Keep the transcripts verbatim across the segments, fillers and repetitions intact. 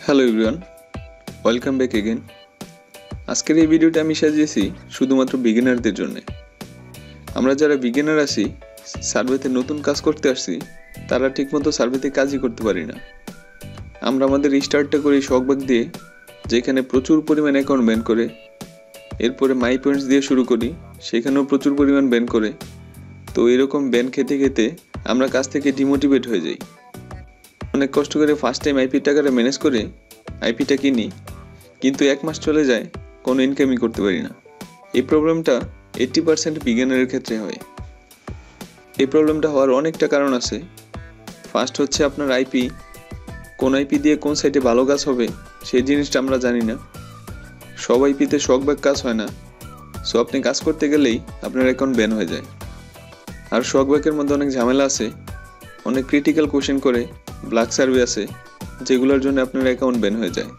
Hello everyone, welcome back again. আজকের এই ভিডিওটা আমি সাজিয়েছি শুধুমাত্র বিগিনারদের জন্য। আমরা যারা বিগিনার আছি, সার্ভেতে নতুন কাজ করতে আসছি, তারা ঠিকমতো সার্ভেতে কাজই করতে পারি না। আমরা আমাদের স্টার্টটা করি শখবাগ দিয়ে, যেখানে প্রচুর পরিমাণ অ্যাকাউন্ট ব্যান করে। এরপরে মাই পয়েন্টস দিয়ে শুরু করি, সেখানেও প্রচুর পরিমাণ ব্যান করে। তো এরকম ব্যান খেতে খেতে আমরা কাজ থেকে ডিমোটিভেট হয়ে যাই। অনেক কষ্ট করে ফার্স্ট টাইম আইপির টাকাটা ম্যানেজ করে আইপিটা কিনি, কিন্তু এক মাস চলে যায়, কোনো ইনকামই করতে পারি না। এই প্রবলেমটা এইট্টি পার্সেন্ট বিগিনারের ক্ষেত্রে হয়। এই প্রবলেমটা হওয়ার অনেকটা কারণ আছে। ফার্স্ট হচ্ছে আপনার আইপি, কোন আইপি দিয়ে কোন সাইটে ভালো কাজ হবে সেই জিনিসটা আমরা জানি না। সব আইপিতে শখবাগ কাজ হয় না, সো আপনি কাজ করতে গেলেই আপনার অ্যাকাউন্ট ব্যান হয়ে যায়। আর শখবাগের মধ্যে অনেক ঝামেলা আছে, অনেক ক্রিটিক্যাল কোশ্চেন করে, ব্ল্যাক সার্ভে আছে, যেগুলোর জন্য আপনার অ্যাকাউন্ট ব্যান হয়ে যায়।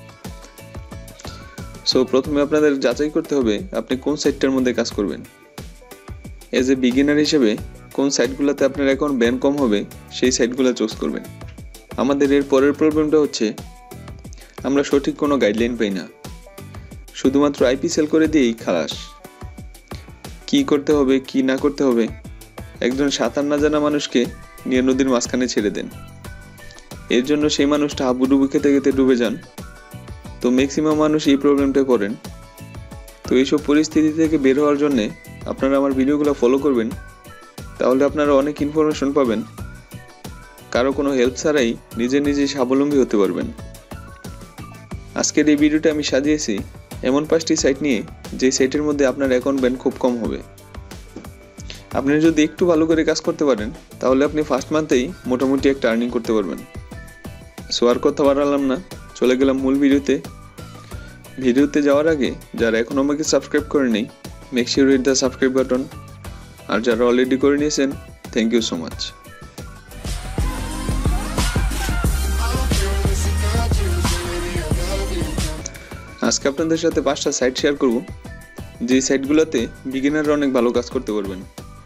সো প্রথমে আপনাদের যাচাই করতে হবে আপনি কোন সাইটটার মধ্যে কাজ করবেন। এজ এ বিগিনার হিসেবে কোন সাইটগুলোতে আপনার অ্যাকাউন্ট ব্যান কম হবে সেই সাইটগুলো চুজ করবেন। আমাদের এর পরের প্রবলেমটা হচ্ছে আমরা সঠিক কোনো গাইডলাইন পাই না, শুধুমাত্র আইপি সেল করে দিয়েই খালাস। কি করতে হবে কি না করতে হবে একজন সাঁতার না জানা মানুষকে নিয়ে নদীর মাঝখানে ছেড়ে দেন, এর জন্য সেই মানুষটা হাবুডুবু খেতে খেতে ডুবে যান। তো ম্যাক্সিমাম মানুষ এই প্রবলেমটা করেন। তো এইসব পরিস্থিতি থেকে বের হওয়ার জন্যে আপনারা আমার ভিডিওগুলো ফলো করবেন, তাহলে আপনারা অনেক ইনফরমেশন পাবেন। কারো কোনো হেল্প ছাড়াই নিজে নিজে স্বাবলম্বী হতে পারবেন। আজকের এই ভিডিওটা আমি সাজিয়েছি এমন পাঁচটি সাইট নিয়ে, যে সাইটের মধ্যে আপনার অ্যাকাউন্ট ব্যান খুব কম হবে। আপনি যদি একটু ভালো করে কাজ করতে পারেন, তাহলে আপনি ফার্স্ট মান্থেই মোটামুটি একটা আর্নিং করতে পারবেন। সো আর কথা বাড়ালাম না, চলে গেলাম মূল ভিডিওতে। ভিডিওতে যাওয়ার আগে যারা এখন আমাকে সাবস্ক্রাইব করেনি, make sure hit the subscribe button. আর যারা অলরেডি করে নিয়েছেন, থ্যাংক ইউ সো মাচ। আজকে আপনাদের সাথে পাঁচটা সাইট শেয়ার করব, যে সাইটগুলোতে বিগিনাররা অনেক ভালো কাজ করতে পারবেন।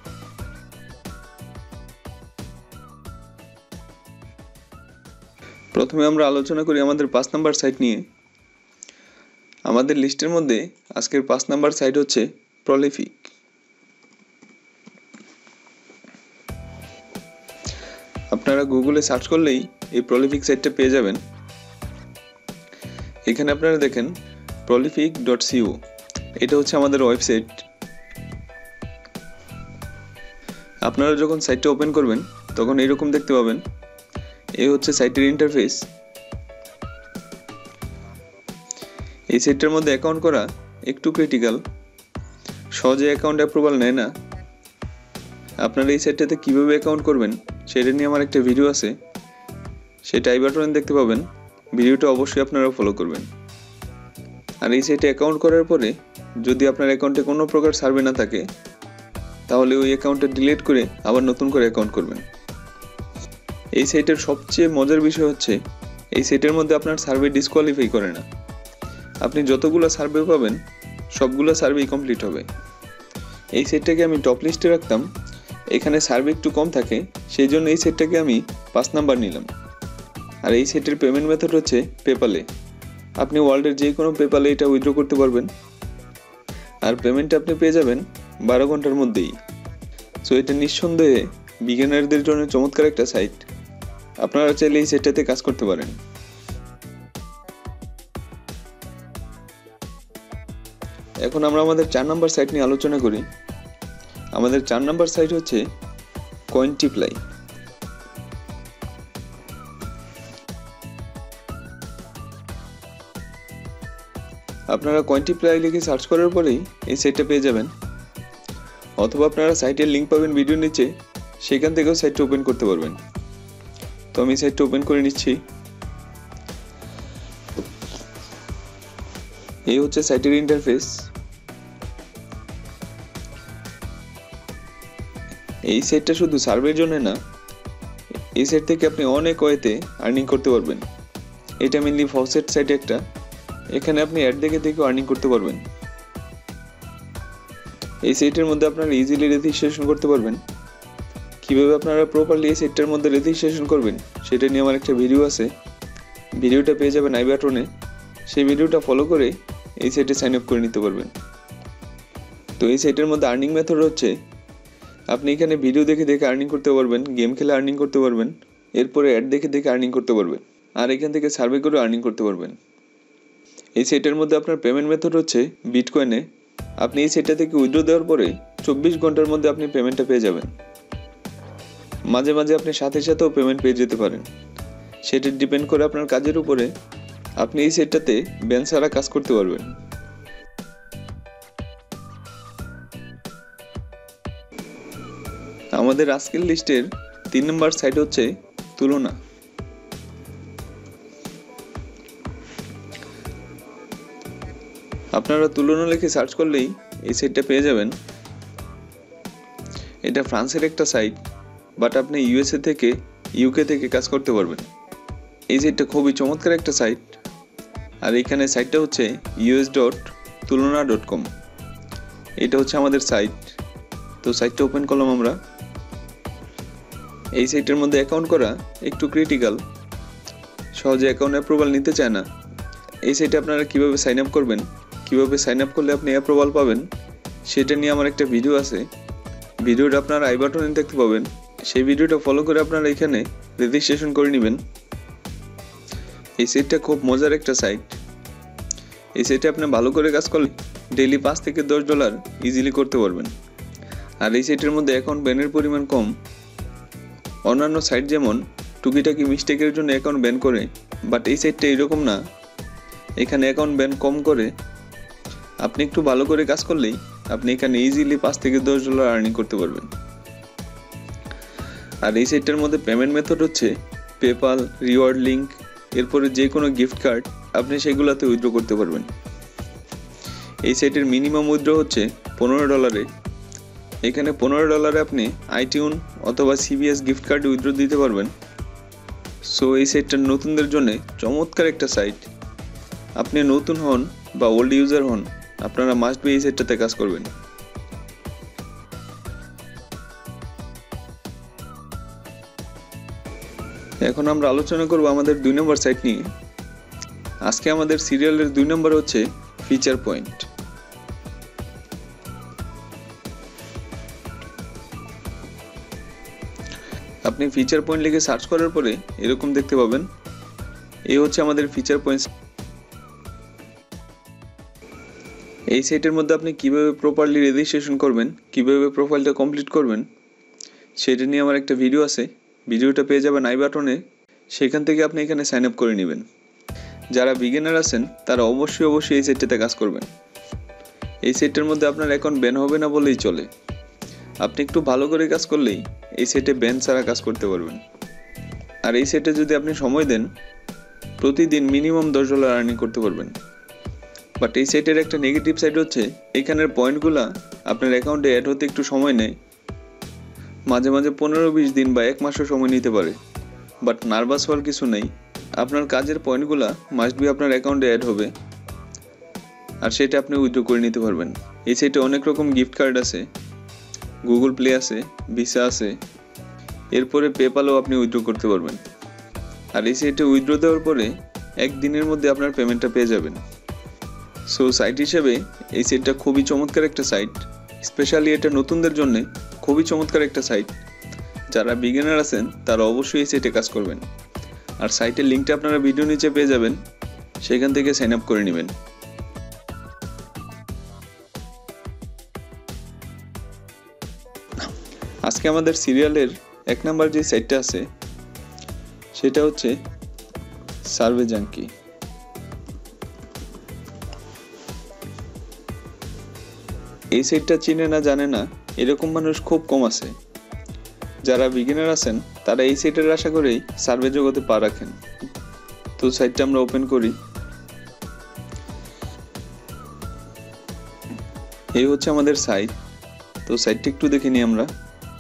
প্রথমে আমরা আলোচনা করি আমাদের পাঁচ নাম্বার সাইট নিয়ে। আমাদের লিস্টের মধ্যে আজকের পাঁচ নাম্বার সাইট হচ্ছে প্রলিফিক। আপনারা গুগলে সার্চ করলেই এই প্রলিফিক সাইটটা পেয়ে যাবেন। এখানে আপনারা দেখেন প্রলিফিক ডট সিও, এটা হচ্ছে আমাদের ওয়েবসাইট। আপনারা যখন সাইটটা ওপেন করবেন তখন এরকম দেখতে পাবেন। এই হচ্ছে সাইটের ইন্টারফেস। এই সাইটটার মধ্যে অ্যাকাউন্ট করা একটু ক্রিটিক্যাল, সহজে অ্যাকাউন্ট অ্যাপ্রুভাল নেয় না। আপনারা এই সাইটটাতে কীভাবে অ্যাকাউন্ট করবেন সেটা নিয়ে আমার একটা ভিডিও আছে, সেটা আই বাটনে দেখতে পাবেন। ভিডিওটা অবশ্যই আপনারা ফলো করবেন। আর এই সাইটে অ্যাকাউন্ট করার পরে যদি আপনার অ্যাকাউন্টে কোনো প্রকার সার্ভে না থাকে, তাহলে ওই অ্যাকাউন্টটা ডিলিট করে আবার নতুন করে অ্যাকাউন্ট করবেন। এই সাইটের সবচেয়ে মজার বিষয় হচ্ছে এই সাইটের মধ্যে আপনার সার্ভে ডিসকোয়ালিফাই করে না। আপনি যতগুলো সার্ভে পাবেন সবগুলো সার্ভেই কমপ্লিট হবে। এই সাইটটাকে আমি টপ লিস্টে রাখতাম, এখানে সার্ভে একটু কম থাকে, সেই জন্য এই সাইটটাকে আমি পাঁচ নাম্বার নিলাম। আর এই সাইটের পেমেন্ট মেথড হচ্ছে পেপালে। আপনি ওয়ার্ল্ডের যে কোনো পেপালে এটা উইথড্র করতে পারবেন, আর পেমেন্টটা আপনি পেয়ে যাবেন বারো ঘন্টার মধ্যেই। সো এটা নিঃসন্দেহে বিগিনারদের জন্য চমৎকার একটা সাইট। আপনারা চাইলে এই সাইটটাতে কাজ করতে পারেন। এখন আমরা আমাদের চার নাম্বার সাইট নিয়ে আলোচনা করি। আমাদের চার নাম্বার সাইট হচ্ছে কয়েনটিপ্লাই। আপনারা কয়েনটিপ্লাই লিখে সার্চ করার পরেই এই সাইটটা পেয়ে যাবেন, অথবা আপনারা সাইটের লিঙ্ক পাবেন ভিডিওর নিচে, সেখান থেকেও সাইটটা ওপেন করতে পারবেন। তো আমি সাইটটা ওপেন করে নিচ্ছি। এই হচ্ছে সাইটের ইন্টারফেস। এই সাইটটা শুধু সার্ভের জন্য না, এই সাইট থেকে আপনি অনেক ওয়েতে আর্নিং করতে পারবেন। এটা মেনলি ফসেট সাইট একটা, এখানে আপনি অ্যাড দেখে দেখে আর্নিং করতে পারবেন। এই সাইটের মধ্যে আপনারা ইজিলি রেজিস্ট্রেশন করতে পারবেন। কিভাবে আপনারা প্রপারলি এই সাইটটার মধ্যে রেজিস্ট্রেশন করবেন সেটা নিয়ে আমার একটা ভিডিও আছে, ভিডিওটা পেয়ে যাবেন আই বাটনে। সেই ভিডিওটা ফলো করে এই সাইটে সাইন আপ করে নিতে পারবেন। তো এই সাইটের মধ্যে আর্নিং মেথড হচ্ছে আপনি এখানে ভিডিও দেখে দেখে আর্নিং করতে পারবেন, গেম খেলে আর্নিং করতে পারবেন, এরপরে অ্যাড দেখে দেখে আর্নিং করতে পারবেন, আর এখান থেকে সার্ভে করে আর্নিং করতে পারবেন। এই সাইটের মধ্যে আপনার পেমেন্ট মেথড হচ্ছে বিটকয়েনে। আপনি এই সাইটটা থেকে উইথড্র দেওয়ার পরে চব্বিশ ঘন্টার মধ্যে আপনি পেমেন্টটা পেয়ে যাবেন। মাঝে মাঝে আপনি সাথে সাথেও পেমেন্ট পেয়ে যেতে পারেন, সেটা ডিপেন্ড করে আপনার কাজের উপরে। আপনি এই সাইটটাতে ব্যান ছাড়া কাজ করতে পারবেন। আমাদের আজকের লিস্টের তিন নম্বর সাইট হচ্ছে তুলনা। আপনারা তুলনা লিখে সার্চ করলেই এই সাইটটা পেয়ে যাবেন। এটা ফ্রান্সের একটা সাইট, বাট আপনি ইউএসএ থেকে ইউকে থেকে কাজ করতে পারবেন। এই সাইটটা খুবই চমৎকার একটা সাইট, আর এখানে সাইটটা হচ্ছে ইউএস ডট তুলনা ডট কম। এটা হচ্ছে আমাদের সাইট। তো সাইটটা ওপেন করলাম আমরা। এই সাইটের মধ্যে অ্যাকাউন্ট করা একটু ক্রিটিক্যাল, সহজে অ্যাকাউন্ট অ্যাপ্রুভাল নিতে চায় না। এই সাইটে আপনারা কিভাবে সাইন আপ করবেন, কিভাবে সাইন আপ করলে আপনি অ্যাপ্রুভাল পাবেন, সেটা নিয়ে আমার একটা ভিডিও আছে। ভিডিওটা আপনারা আই বাটনে দেখতে পাবেন। সেই ভিডিওটা ফলো করে আপনারা এখানে রেজিস্ট্রেশন করে নেবেন। এই সাইটটা খুব মজার একটা সাইট। এই সাইটে আপনি ভালো করে কাজ করলে ডেইলি পাঁচ থেকে দশ ডলার ইজিলি করতে পারবেন। আর এই সাইটের মধ্যে অ্যাকাউন্ট ব্যানের পরিমাণ কম। অন্যান্য সাইট যেমন টুকিটাকি মিস্টেকের জন্য অ্যাকাউন্ট ব্যান করে, বাট এই সাইটটা এরকম না। এখানে অ্যাকাউন্ট ব্যান কম করে। আপনি একটু ভালো করে কাজ করলেই আপনি এখানে ইজিলি পাঁচ থেকে দশ ডলার আর্নিং করতে পারবেন। আর এই সাইটটার মধ্যে পেমেন্ট মেথড হচ্ছে পেপাল, রিওয়ার্ড লিঙ্ক, এরপরে যে কোনো গিফট কার্ড আপনি সেগুলোতে উইথড্র করতে পারবেন। এই সাইটের মিনিমাম উইথড্র হচ্ছে পনেরো ডলারে। এখানে পনেরো ডলারে আপনি আইটিউন অথবা সিবিএস গিফট কার্ড উইথড্র দিতে পারবেন। সো এই সাইটটা নতুনদের জন্য চমৎকার একটা সাইট। আপনি নতুন হন বা ওল্ড ইউজার হন, আপনারা মাস্ট বি এই সাইটটাতে কাজ করবেন। এখন আমরা আলোচনা করব আমাদের দুই নম্বর সাইট নিয়ে। আজকে আমাদের সিরিয়ালের দুই নম্বর হচ্ছে ফিচার পয়েন্ট। আপনি ফিচার পয়েন্ট লিখে সার্চ করার পরে এরকম দেখতে পাবেন। এই হচ্ছে আমাদের ফিচার পয়েন্ট। এই সাইটের মধ্যে আপনি কিভাবে প্রপারলি রেজিস্ট্রেশন করবেন, কিভাবে প্রোফাইলটা কমপ্লিট করবেন, সেটা নিয়ে আমার একটা ভিডিও আছে। ভিডিওটা পেয়ে যাবেন আই বাটনে। সেখান থেকে আপনি এখানে সাইন আপ করে নেবেন। যারা বিগিনার আছেন তারা অবশ্যই অবশ্যই এই সাইটটাতে কাজ করবেন। এই সাইটের মধ্যে আপনার অ্যাকাউন্ট ব্যান হবে না বলেই চলে। আপনি একটু ভালো করে কাজ করলেই এই সাইটে ব্যান ছাড়া কাজ করতে পারবেন। আর এই সাইটে যদি আপনি সময় দেন, প্রতিদিন মিনিমাম দশ ডলার আর্নিং করতে পারবেন। বাট এই সাইটের একটা নেগেটিভ সাইড হচ্ছে এখানের পয়েন্টগুলা আপনার অ্যাকাউন্টে অ্যাড হতে একটু সময় নেয়। মাঝে মাঝে পনেরো বিশ দিন বা এক মাসও সময় নিতে পারে। বাট নার্ভাস হওয়ার কিছু নেই। আপনার কাজের পয়েন্টগুলা মাস্ট বি আপনার অ্যাকাউন্টে অ্যাড হবে, আর সেটা আপনি উইথড্র করে নিতে পারবেন। এই সাইটে অনেক রকম গিফট কার্ড আছে, গুগল প্লে আছে, ভিসা আছে, এরপরে পেপালও আপনি উইথড্র করতে পারবেন। আর এই সাইটে উইথড্র দেওয়ার পরে একদিনের মধ্যে আপনার পেমেন্টটা পেয়ে যাবেন। সো সাইট হিসেবে এই সাইটটা খুবই চমৎকার একটা সাইট। স্পেশালি এটা নতুনদের জন্য খুবই চমৎকার একটা সাইট। যারা বিগিনার আছেন তারা অবশ্যই এই সাইটে কাজ করবেন। আর সাইটের লিঙ্কটা আপনারা ভিডিও নিচে পেয়ে যাবেন, সেখান থেকে সাইন আপ করে নেবেন। আজকে আমাদের সিরিয়ালের এক নাম্বার যে সাইটটা আছে সেটা হচ্ছে সার্ভে জাঙ্কি। এই সাইটটা চিনে না জানে না এরকম মানুষ খুব কম আছে। যারা বিগিনার আছেন তারা এই সাইটের আশা করেই সার্ভে জগতে পা রাখেন। তো সাইটটা আমরা ওপেন করি। এই হচ্ছে আমাদের সাইট। তো সাইটটা একটু দেখে নিই আমরা।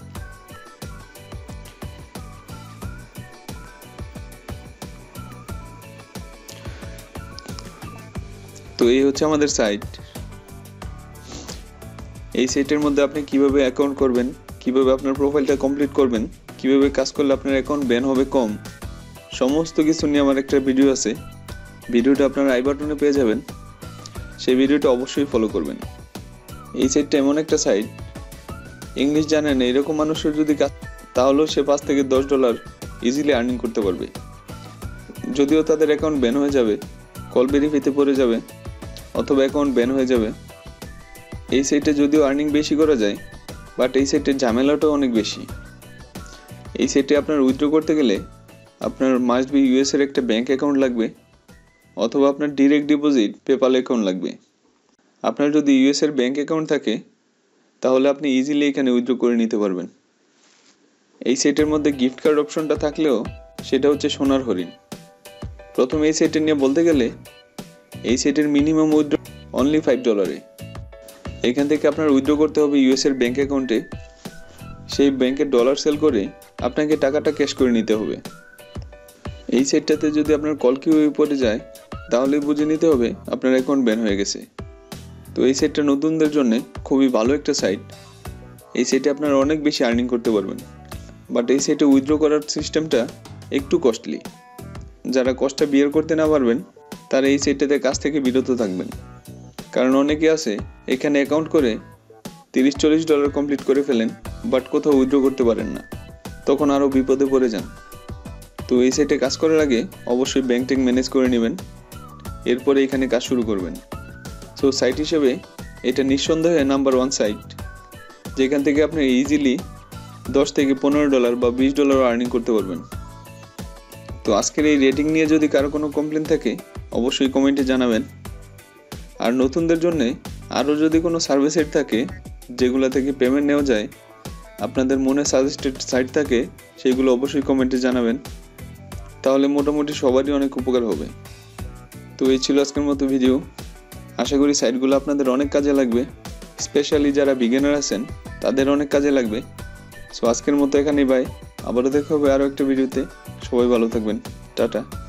তো এই হচ্ছে আমাদের সাইট। এই সাইটের মধ্যে আপনি কিভাবে অ্যাকাউন্ট করবেন, কিভাবে আপনার প্রোফাইলটা কমপ্লিট করবেন, কিভাবে কাজ করলে আপনার অ্যাকাউন্ট ব্যান হবে কম, সমস্ত কিছু নিয়ে আমার একটা ভিডিও আছে, ভিডিওটা আপনারা আই বাটনে পেয়ে যাবেন, সেই ভিডিওটা অবশ্যই ফলো করবেন। এই সাইটটা এমন একটা সাইট, ইংলিশ জানেন এরকম মানুষের যদি কাজ, তাহলেও সে পাঁচ থেকে দশ ডলার ইজিলি আর্নিং করতে পারবে। যদিও তাদের অ্যাকাউন্ট ব্যান হয়ে যাবে, কল ভেরিফাইতে পড়ে যাবে অথবা অ্যাকাউন্ট ব্যান হয়ে যাবে। এই সাইটে যদিও আর্নিং বেশি করা যায়, বাট এই সাইটের ঝামেলাটাও অনেক বেশি। এই সাইটে আপনার উইথড্র করতে গেলে আপনার মাস্ট বি ইউএস এর একটা ব্যাংক অ্যাকাউন্ট লাগবে অথবা আপনার ডিরেক্ট ডিপোজিট পেপাল অ্যাকাউন্ট লাগবে। আপনার যদি ইউএস এর ব্যাংক অ্যাকাউন্ট থাকে তাহলে আপনি ইজিলি এখানে উইথড্র করে নিতে পারবেন। এই সাইটের মধ্যে গিফট কার্ড অপশনটা থাকলেও সেটা হচ্ছে সোনার হরিণ। প্রথমে এই সাইটে নিয়ে বলতে গেলে এই সাইটের মিনিমাম উইথড্র অনলি ফাইভ ডলারে। এখান থেকে আপনার উইথড্র করতে হবে ইউএস এর ব্যাংক অ্যাকাউন্টে, সেই ব্যাংকে ডলার সেল করে আপনাকে টাকাটা ক্যাশ করে নিতে হবে। এই সাইটটাতে যদি আপনার কল কিউ পড়ে যায় তাহলে বুঝে নিতে হবে আপনার অ্যাকাউন্ট ব্যান হয়ে গেছে। তো এই সাইটটা নতুনদের জন্য খুবই ভালো একটা সাইট। এই সাইটে আপনারা অনেক বেশি আর্নিং করতে পারবেন, বাট এই সাইটে উইথড্র করার সিস্টেমটা একটু কস্টলি। যারা কষ্টটা বিয়ার করতে না পারবেন তারা এই সাইটটাতে কাজ থেকে বিরত থাকবেন, কারণ অনেকে আছে এখানে অ্যাকাউন্ট করে তিরিশ চল্লিশ ডলার কমপ্লিট করে ফেলেন, বাট কোথাও উইথড্র করতে পারেন না, তখন আরও বিপদে পড়ে যান। তো এই সাইটে কাজ করার আগে অবশ্যই ব্যাংক ট্যাঙ্ক ম্যানেজ করে নেবেন, এরপরে এখানে কাজ শুরু করবেন। সো সাইট হিসেবে এটা নিঃসন্দেহে নাম্বার ওয়ান সাইট, যেখান থেকে আপনি ইজিলি দশ থেকে পনেরো ডলার বা বিশ ডলার আর্নিং করতে পারবেন। তো আজকের এই রেটিং নিয়ে যদি কারো কোনো কমপ্লেন থাকে অবশ্যই কমেন্টে জানাবেন। আর নতুনদের জন্য আরও যদি কোনো সার্ভিস সাইট থাকে যেগুলো থেকে পেমেন্ট নেওয়া যায়, আপনাদের মনে সাজেস্টেড সাইট থাকে, সেগুলো অবশ্যই কমেন্টে জানাবেন, তাহলে মোটামুটি সবারই অনেক উপকার হবে। তো এই ছিল আজকের মতো ভিডিও। আশা করি সাইটগুলো আপনাদের অনেক কাজে লাগবে, স্পেশালি যারা বিগিনার আছেন তাদের অনেক কাজে লাগবে। সো আজকের মতো এখানেই বাই, আবারও দেখা হবে আরও একটা ভিডিওতে। সবাই ভালো থাকবেন, টাটা।